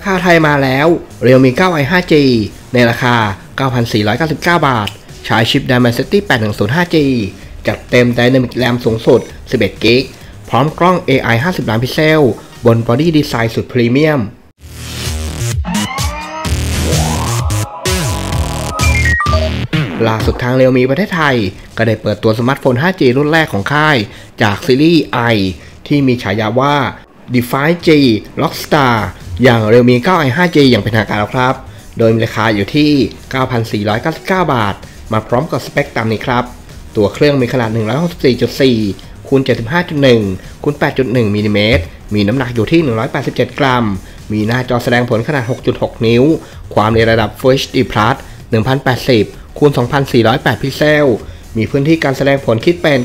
ข่าวไทยมาแล้ว Realme 9i 5G ในราคา 9,499 บาทใช้ชิป Dimensity 810 5G จัดเต็ม Dynamic RAM สูงสุด 11 GB พร้อมกล้อง AI 50 ล้านพิกเซลบนบอดี้ดีไซน์สุดพรีเมียมล่าสุดทาง Realme ประเทศไทยก็ได้เปิดตัวสมาร์ทโฟน 5G รุ่นแรกของค่ายจากซีรีส์ i ที่มีฉายาว่า Define G Rockstar อย่าง Realme 9i 5G อย่างเป็นทางการแล้วครับโดยมีราคาอยู่ที่ 9,499 บาทมาพร้อมกับสเปคตามนี้ครับตัวเครื่องมีขนาด 164.4 คูณ 75.1 คูณ 8.1 มิลลิเมตรมีน้ำหนักอยู่ที่ 187 กรัมมีหน้าจอแสดงผลขนาด 6.6 นิ้วความในระดับ Full HD Plus 1080 คูณ 2408 พิกเซลมีพื้นที่การแสดงผลคิดเป็น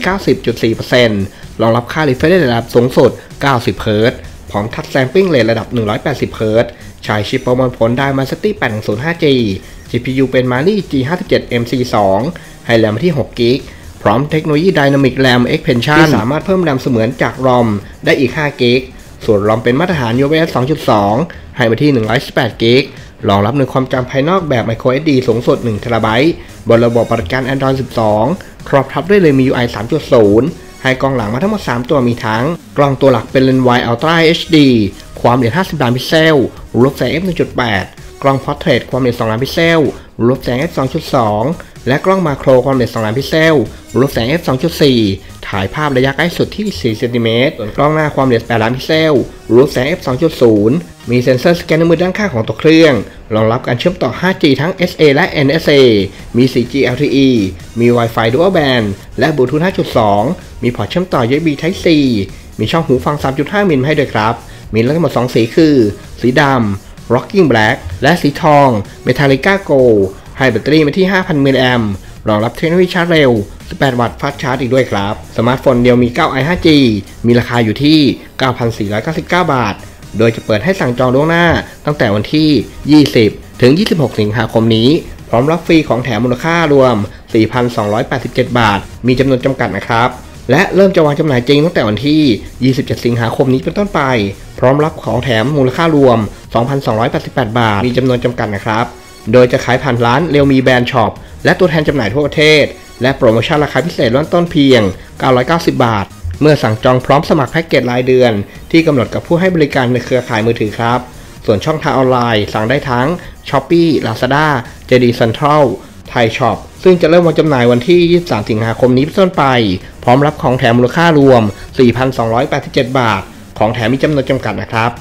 90.4% รองรับค่า refresh rate ระดับสูงสุด 90 Hz พร้อม Touch Sampling Rate ระดับ 180 Hz ใช้ชิปประมวลผล Dimensity 810 5G GPU เป็น Mali G57 MC2 ให้แรมที่ 6 GB พร้อมเทคโนโลยี Dynamic RAM Expansion ที่สามารถเพิ่มแรมเสมือนจาก ROM ได้อีก 5 GB ส่วน ROM เป็นมาตรฐาน UFS 2.2 ให้มาที่ 118 GB รองรับในความจำภายนอกแบบ microSD สูงสุด 1 TB บนระบบปฏิบัติการ Android 12 ครอบทับด้วย Realme UI 3.0 ให้กล้องหลังมาทั้งหมด 3 ตัวมีทั้งกล้องตัวหลักเป็น Lens Wide Ultra HD ความละเอียด 50 ล้านพิกเซลรูปแสง f1.8 กล้อง Portrait ความละเอียด 2 ล้านพิกเซลรูปแสง f2.2 และกล้องมาโครความละเอียด 2 ล้านพิกเซลรูปแสง f2.4 ถ่ายภาพระยะใกล้สุดที่ 4 เซนติเมตรส่วนกล้องหน้าความละเอียด 8 ล้านพิกเซลรูปแสง f2.0 มีเซ็นเซอร์สแกนนิ้วมือด้านข้างของตัวเครื่องรองรับการเชื่อมต่อ 5G ทั้ง SA และ NSA มี 4G LTE มี Wi-Fi Dual Band และ Bluetooth 5.2 มีพอร์ตเชื่อมต่อ USB Type C มีช่องหูฟัง 3.5 มิลให้ด้วยครับมีทั้งหมด 2 สีคือสีดำ Rocking Black และสีทอง Metallica Gold ให้แบตเตอรี่มาที่ 5,000 มิลลิแอมป์รองรับเทคโนโลยีชาร์จเร็ว 18 วัตต์ฟาสต์ชาร์จอีกด้วยครับสมาร์ทโฟนRealme 9i 5G มีราคาอยู่ที่ 9,499 บาทโดยจะเปิดให้สั่งจองล่วงหน้าตั้งแต่วันที่ 20 ถึง 26 สิงหาคมนี้พร้อมรับฟรีของแถมมูลค่ารวม 4,287 บาทมีจำนวนจำกัดนะครับและเริ่มจะวางจำหน่ายจริงตั้งแต่วันที่ 27 สิงหาคมนี้เป็นต้นไปพร้อมรับของแถมมูลค่ารวม 2,288 บาทมีจำนวนจำกัดนะครับโดยจะขายผ่านร้าน Realme Brand Shop และตัวแทนจำหน่ายทั่วประเทศและโปรโมชั่นราคาพิเศษเริ่มต้นเพียง 990 บาทเมื่อสั่งจองพร้อมสมัครแพ็กเกจรายเดือนที่กำหนดกับผู้ให้บริการในเครือข่ายมือถือครับส่วนช่องทางออนไลน์สั่งได้ทั้ง Shopee Lazada JD Central Thai Shop ซึ่งจะเริ่มวางจำหน่ายวันที่ 23 สิงหาคมนี้เป็นต้นไปพร้อมรับของแถมมูลค่ารวม 4,287 บาทของแถมมีจำนวนจำกัดนะครับ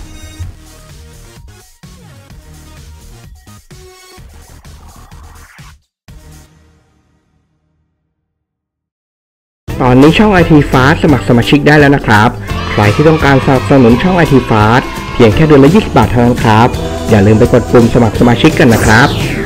ตอนนี้ช่อง IT Fast สมัครสมาชิกได้แล้วนะครับใครที่ต้องการสนับสนุนช่อง IT Fast เพียงแค่เดือนละ 20 บาทเท่านั้นครับอย่าลืมไปกดปุ่มสมัครสมาชิกกันนะครับ